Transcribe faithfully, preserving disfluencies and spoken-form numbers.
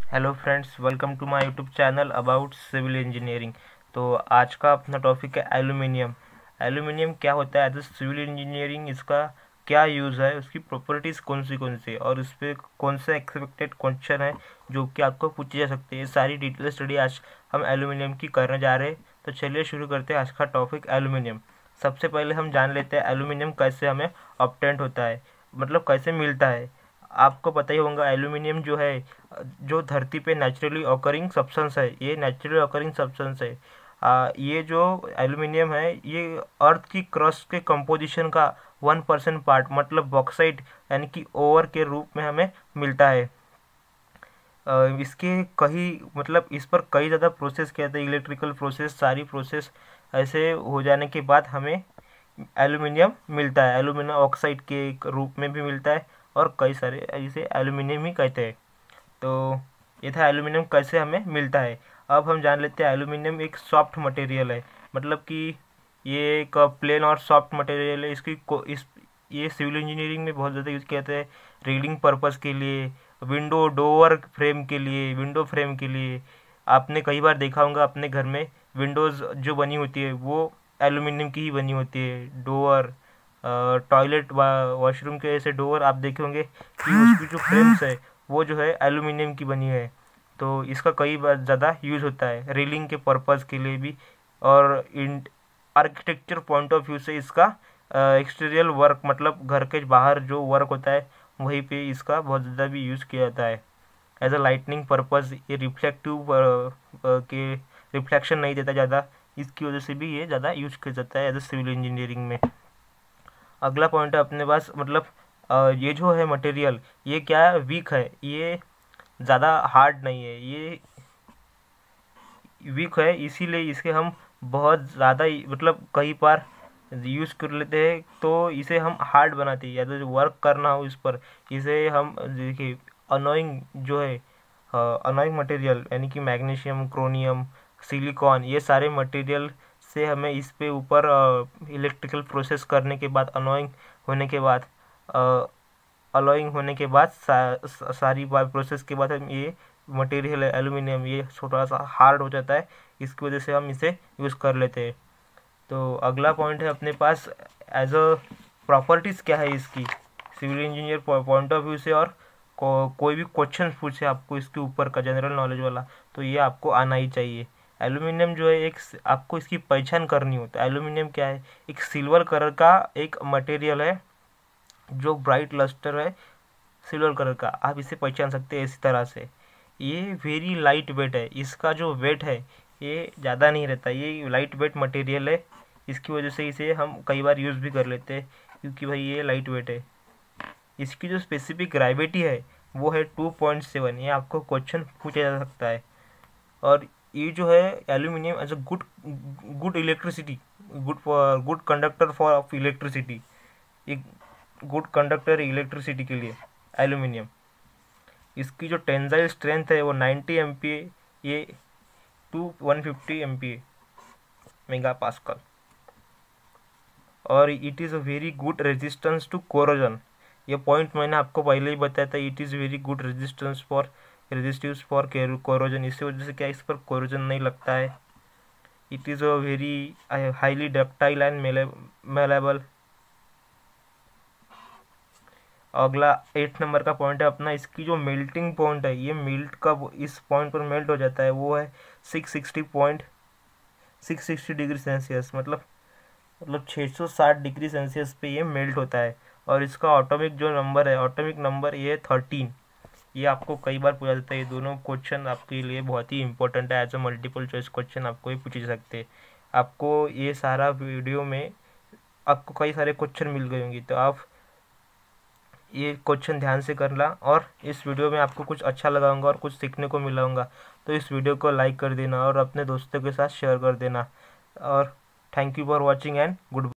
Hello friends, welcome to my YouTube channel about civil engineering. तो आज का अपना टॉपिक है एल्यूमिनियम। एल्यूमिनियम क्या होता है एज ए सिविल इंजीनियरिंग, इसका क्या यूज़ है, उसकी प्रॉपर्टीज़ कौन सी कौन सी और उस पर कौन से एक्सपेक्टेड क्वेश्चन है जो कि आपको पूछे जा सकते हैं। ये सारी डिटेल स्टडी आज हम एल्यूमिनियम की करने जा रहे हैं। तो चलिए शुरू करते हैं आज का टॉपिक एल्यूमिनियम। सबसे पहले हम जान लेते हैं एल्यूमिनियम कैसे हमें ऑब्टेंट होता है, मतलब कैसे मिलता है। आपको पता ही होगा एल्यूमिनियम जो है, जो धरती पे नेचुरली ऑकरिंग सब्सटेंस है, ये नेचुरली ऑकरिंग सब्सटेंस है। आ, ये जो एल्यूमिनियम है ये अर्थ की क्रस्ट के कंपोजिशन का वन परसेंट पार्ट, मतलब बॉक्साइट यानी कि ओवर के रूप में हमें मिलता है। आ, इसके कई मतलब इस पर कई ज़्यादा प्रोसेस किया था, इलेक्ट्रिकल प्रोसेस, सारी प्रोसेस ऐसे हो जाने के बाद हमें एल्यूमिनियम मिलता है। एल्यूमिनियम ऑक्साइड के रूप में भी मिलता है और कई सारे इसे एल्यूमिनियम ही कहते हैं। तो ये था एल्यूमिनियम कैसे हमें मिलता है। अब हम जान लेते हैं एल्यूमिनियम एक सॉफ्ट मटेरियल है, मतलब कि ये एक प्लेन और सॉफ्ट मटेरियल है। इसकी को इस ये सिविल इंजीनियरिंग में बहुत ज़्यादा यूज़ किया जाता है, रीडिंग पर्पस के लिए, विंडो डोर फ्रेम के लिए, विंडो फ्रेम के लिए। आपने कई बार देखा होगा अपने घर में विंडोज़ जो बनी होती है वो एल्यूमिनियम की ही बनी होती है। डोर, टॉयलेट, वॉशरूम के ऐसे डोर आप देखे होंगे कि उसकी जो फ्रेम्स है वो जो है एल्यूमिनियम की बनी है। तो इसका कई बार ज़्यादा यूज़ होता है रेलिंग के पर्पज़ के लिए भी, और in architecture point of view से इसका एक्सटीरियर वर्क, मतलब घर के बाहर जो वर्क होता है वहीं पे इसका बहुत ज़्यादा भी यूज़ किया जाता है। एज अ लाइटनिंग पर्पज़ ये रिफ्लेक्टिव के रिफ्लेक्शन नहीं देता ज़्यादा, इसकी वजह से भी ये ज़्यादा यूज़ किया जाता है एज अ सिविल इंजीनियरिंग में। अगला पॉइंट है अपने पास, मतलब अ, ये जो है मटेरियल ये क्या है, वीक है, ये ज़्यादा हार्ड नहीं है, ये वीक है, इसीलिए इसके हम बहुत ज़्यादा मतलब कई बार यूज़ कर लेते हैं। तो इसे हम हार्ड बनाते हैं, या तो वर्क करना हो इस पर, इसे हम देखिए अनोइंग जो है, अनोइंग मटेरियल यानी कि मैग्नीशियम, क्रोनियम, सिलिकॉन, ये सारे मटेरियल से हमें इस पे ऊपर इलेक्ट्रिकल प्रोसेस करने के बाद, अनोइंग होने के बाद, अलॉइंग होने के बाद, सा, सा, सारी बात प्रोसेस के बाद हम ये मटेरियल है एल्यूमिनियम ये थोड़ा सा हार्ड हो जाता है, इसकी वजह से हम इसे यूज़ कर लेते हैं। तो अगला पॉइंट है अपने पास एज अ प्रॉपर्टीज़ क्या है इसकी civil engineer point of view से, और को, कोई भी क्वेश्चन पूछे आपको इसके ऊपर का जनरल नॉलेज वाला, तो ये आपको आना ही चाहिए। एल्यूमिनियम जो है एक, आपको इसकी पहचान करनी होती है। एल्यूमिनियम क्या है, एक सिल्वर कलर का एक मटेरियल है जो ब्राइट लस्टर है सिल्वर कलर का, आप इसे पहचान सकते हैं इसी तरह से। ये वेरी लाइट वेट है, इसका जो वेट है ये ज़्यादा नहीं रहता, ये लाइट वेट मटेरियल है, इसकी वजह से इसे हम कई बार यूज़ भी कर लेते हैं क्योंकि भाई ये लाइट वेट है। इसकी जो स्पेसिफिक ग्रेविटी है वो है टू पॉइंट सेवन, ये आपको क्वेश्चन पूछा जा सकता है। और ये जो है aluminium as a good good electricity, good for good conductor for of electricity, एक गुड कंडक्टर इलेक्ट्रिसिटी के लिए एल्यूमिनियम। इसकी जो टेंसाइल स्ट्रेंथ है वो नाइन्टी एम पी ए ये two one fifty M P A mega pascal, और it is a very good resistance to corrosion. ये पॉइंट मैंने आपको पहले ही बताया था, it is very good resistance for resistive for corrosion, इसी वजह से क्या इस पर कोरोजन नहीं लगता है। It is a very highly ductile and malleable. अगला एट नंबर का पॉइंट है अपना, इसकी जो मेल्टिंग पॉइंट है, ये मेल्ट कब इस पॉइंट पर मेल्ट हो जाता है वो है six sixty point six sixty degree Celsius, मतलब मतलब छः सौ साठ डिग्री सेल्सियस पे ये मेल्ट होता है। और इसका ऑटोमिक जो नंबर है, ऑटोमिक नंबर ये है थर्टीन। ये आपको कई बार पूछा जाता है, ये दोनों क्वेश्चन आपके लिए बहुत ही इंपॉर्टेंट है, as a multiple choice question आपको ये पूछे जा सकते हैं। आपको ये सारा वीडियो में आपको कई सारे क्वेश्चन मिल गए होंगे, तो आप ये क्वेश्चन ध्यान से करना, और इस वीडियो में आपको कुछ अच्छा लगा होगा और कुछ सीखने को मिला होगा, तो इस वीडियो को लाइक कर देना और अपने दोस्तों के साथ शेयर कर देना। और thank you for watching and good